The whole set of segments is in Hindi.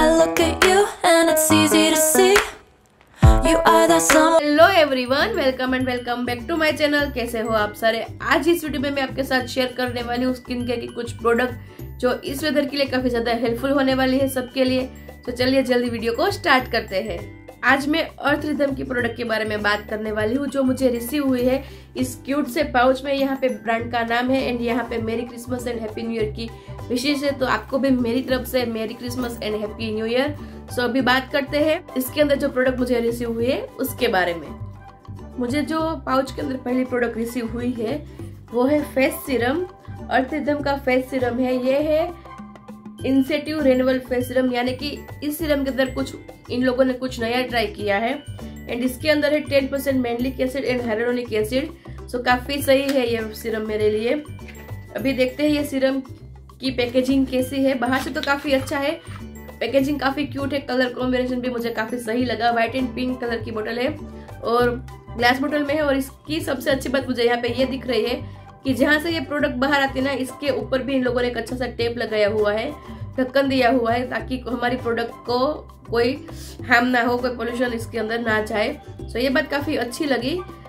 look at you and it's easy to see you are the someone. Hello everyone, welcome and welcome back to my channel. कैसे हो आप सारे? आज इस वीडियो में मैं आपके साथ शेयर करने वाली हूँ स्किन केयर की कुछ प्रोडक्ट जो इस वेदर के लिए काफी ज्यादा हेल्पफुल होने वाली है सबके लिए। तो चलिए जल्दी वीडियो को स्टार्ट करते हैं। आज मैं अर्थ रिदम की प्रोडक्ट के बारे में बात करने वाली हूँ जो मुझे रिसीव हुई है इस क्यूट से पाउच में। यहाँ पे ब्रांड का नाम है एंड यहाँ पे merry Christmas and happy new year की विशेष है। तो आपको भी मेरी तरफ से merry Christmas and happy new year. So अभी बात करते हैं इसके अंदर जो प्रोडक्ट मुझे रिसीव हुई है उसके बारे में। मुझे जो पाउच के अंदर पहली प्रोडक्ट रिसीव हुई है वो है फेस सीरम। अर्थ रिदम का फेस सीरम है। ये है इंसेटिव रेन्यूअल फेस सीरम, यानी कि इस सीरम के अंदर कुछ इन लोगों ने कुछ नया ट्राई किया है एंड इसके अंदर है 10% malic acid and hyaluronic acid. So काफी सही है ये सीरम मेरे लिए। अभी देखते हैं ये सीरम की पैकेजिंग कैसी है। बाहर से तो काफी अच्छा है, पैकेजिंग काफी क्यूट है, कलर कॉम्बिनेशन भी मुझे काफी सही लगा। व्हाइट एंड पिंक कलर की बोतल है और ग्लास बोतल में है। और इसकी सबसे अच्छी बात मुझे यहाँ पे ये दिख रही है कि जहाँ से ये प्रोडक्ट बाहर आती है ना, इसके ऊपर भी इन लोगों ने एक अच्छा सा टेप लगाया हुआ है, ढक्कन दिया हुआ है ताकि हमारी प्रोडक्ट को कोई हार्म ना हो, कोई पोल्यूशन इसके अंदर ना जाए। सो ये बात काफी अच्छी लगी।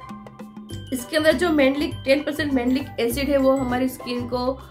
इसके अंदर जो 10% मैंलिक एसिड है वो हमारी स्किन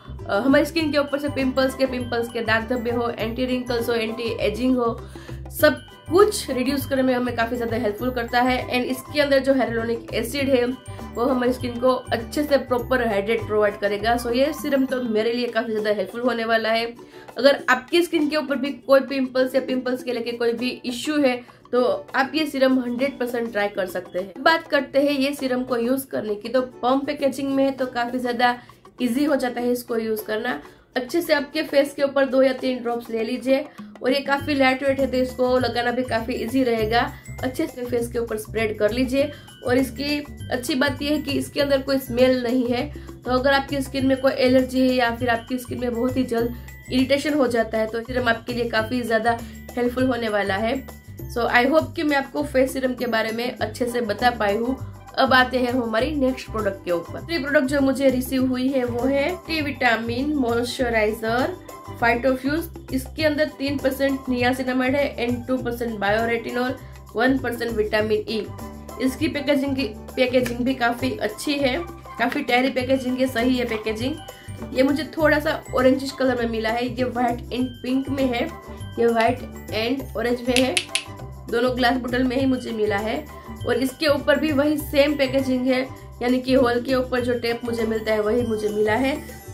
के ऊपर से पिंपल्स के दाग धब्बे हो, एंटी रिंकल्स हो, एंटी एजिंग हो, सब कुछ रिड्यूस करने में हमें काफी ज्यादा हेल्पफुल करता है। एंड इसके अंदर जो हाइलुरोनिक एसिड है वो हमारी स्किन को अच्छे से प्रॉपर हाइड्रेट प्रोवाइड करेगा। सो ये सीरम तो मेरे लिए काफी ज्यादा हेल्पफुल होने वाला है। अगर आपकी स्किन के ऊपर भी कोई पिंपल्स या पिंपल्स के लेके कोई भी इश्यू है तो आप ये सीरम 100% ट्राई कर सकते हैं। बात करते हैं ये सीरम को यूज करने की। तो पम्प पैकेजिंग में है तो काफी ज्यादा इजी हो जाता है इसको यूज करना। अच्छे से आपके फेस के ऊपर 2 या 3 ड्रॉप्स ले लीजिए और ये काफी लाइट वेट है तो इसको लगाना भी काफी इजी रहेगा। अच्छे से फेस के ऊपर स्प्रेड कर लीजिए। और इसकी अच्छी बात यह है कि इसके अंदर कोई स्मेल नहीं है। तो अगर आपकी स्किन में कोई एलर्जी है या फिर आपकी स्किन में बहुत ही जल्द इरिटेशन हो जाता है तो सीरम आपके लिए काफी ज्यादा हेल्पफुल होने वाला है। सो आई होप कि मैं आपको फेस सीरम के बारे में अच्छे से बता पाई हूँ। अब आते हैं हमारी नेक्स्ट प्रोडक्ट के ऊपर। दूसरी प्रोडक्ट जो मुझे रिसीव हुई है वो है टी विटामिन मॉइस्चराइजर फाइटोफ्यूज। इसके अंदर 3% नियासिनामाइड है एंड 2% बायोरेटिनॉल, 1% विटामिन ई। इसकी पैकेजिंग भी काफी अच्छी है, काफी टैरी पैकेजिंग है, सही है पैकेजिंग। ये मुझे थोड़ा सा ऑरेंजिश कलर में मिला है। ये व्हाइट एंड पिंक में है, ये व्हाइट एंड ऑरेंज में है, दोनों ग्लास बोतल में ही मुझे मिला है। और इसके ऊपर भी वही सेम पैकेजिंग है, यानी कि होल के ऊपर जो टेप मुझे मिलता है वही मुझे मिला है।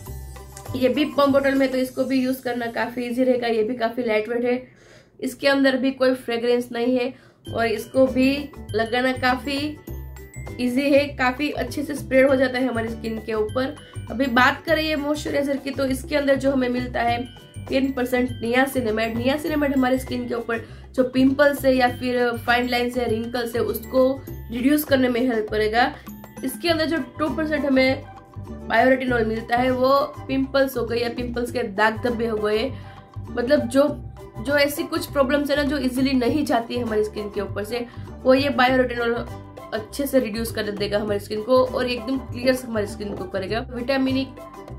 ये भी पम्प बोतल में तो इसको भी यूज करना काफी इजी रहेगा। ये भी काफी लाइट वेट है, इसके अंदर भी कोई फ्रेग्रेंस नहीं है और इसको भी लगाना काफी इजी है, काफी अच्छे से स्प्रेड हो जाता है हमारी स्किन के ऊपर। अभी बात करें ये मॉइस्चराइजर की तो इसके अंदर जो हमें मिलता है 10% नियासिनामाइड। नियासिनामाइड हमारी स्किन के ऊपर जो पिंपल्स है या फिर फाइन लाइन्स है, रिंकल्स है, उसको रिड्यूस करने में हेल्प करेगा। इसके अंदर जो 2% हमें बायोरेटिनॉल मिलता है वो पिंपल्स हो गए या पिंपल्स के दाग धब्बे हो गए, मतलब जो ऐसी कुछ प्रॉब्लम्स है ना जो इजीली नहीं जाती है हमारी स्किन के ऊपर से, वो ये बायोरेटिनॉल अच्छे से रिड्यूस कर देगा हमारी स्किन को और एकदम क्लियर हमारी स्किन को करेगा। विटामिन ई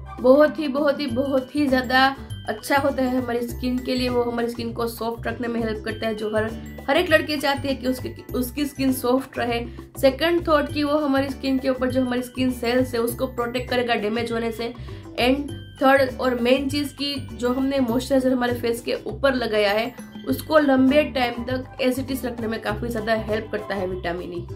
बहुत ही ज्यादा अच्छा होता है हमारी स्किन के लिए। वो हमारी स्किन को सॉफ्ट रखने में हेल्प करता है, जो हर एक लड़की चाहती है कि उसकी स्किन सॉफ्ट रहे। सेकंड थॉट कि वो हमारी स्किन के ऊपर जो हमारी स्किन सेल्स है उसको प्रोटेक्ट करेगा डैमेज होने से। एंड थर्ड और मेन चीज की जो हमने मॉइस्चराइजर हमारे फेस के ऊपर लगाया है उसको लंबे टाइम तक एज इट इज रखने में काफी ज्यादा हेल्प करता है विटामिन ई।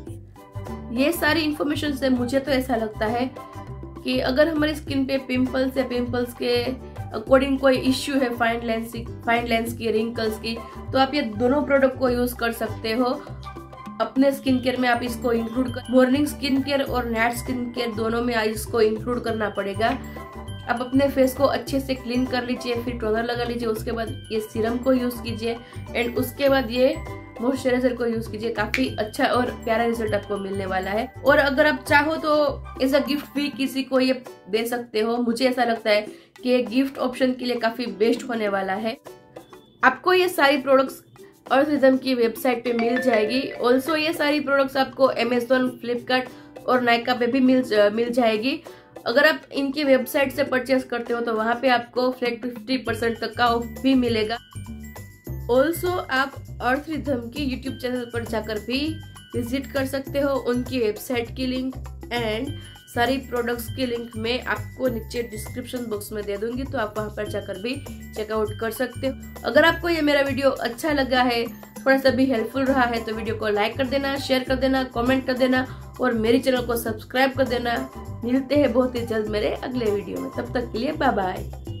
ये सारी इंफॉर्मेशन से मुझे तो ऐसा लगता है कि अगर हमारी स्किन पे पिंपल्स या पिंपल्स के अकॉर्डिंग कोई इश्यू है, फाइन लाइंस की, रिंकल्स की, तो आप ये दोनों प्रोडक्ट को यूज कर सकते हो अपने स्किन केयर में। आप इसको इंक्लूड कर, मॉर्निंग स्किन केयर और नाइट स्किन केयर दोनों में इसको इंक्लूड करना पड़ेगा। आप अपने फेस को अच्छे से क्लीन कर लीजिए, फिर टोनर लगा लीजिए, उसके बाद ये सीरम को यूज कीजिए एंड उसके बाद ये मॉइस्चराइजर को यूज कीजिए। काफी अच्छा और प्यारा रिजल्ट आपको मिलने वाला है। और अगर आप चाहो तो एज अ गिफ्ट भी किसी को ये दे सकते हो। मुझे ऐसा लगता है कि ये गिफ्ट ऑप्शन के लिए काफी बेस्ट होने वाला है। आपको ये सारी प्रोडक्ट्स अर्थ रिदम की वेबसाइट पे मिल जाएगी। ऑल्सो ये सारी प्रोडक्ट्स आपको अमेजोन, फ्लिपकार्ट और नायका पे भी मिल जाएगी। अगर आप इनकी वेबसाइट से परचेस करते हो तो वहां पे आपको फ्लैट 50% तक का ऑफ भी मिलेगा। ऑल्सो आप अर्थ रिदम की यूट्यूब चैनल पर जाकर भी विजिट कर सकते हो। उनकी वेबसाइट की लिंक एंड सारी प्रोडक्ट्स की लिंक मैं आपको नीचे डिस्क्रिप्शन बॉक्स में दे दूंगी, तो आप वहां पर जाकर भी चेकआउट कर सकते हो। अगर आपको ये मेरा वीडियो अच्छा लगा है, थोड़ा सा भी हेल्पफुल रहा है, तो वीडियो को लाइक कर देना, शेयर कर देना, कमेंट कर देना और मेरे चैनल को सब्सक्राइब कर देना। मिलते हैं बहुत ही जल्द मेरे अगले वीडियो में, तब तक के लिए बाय बाय।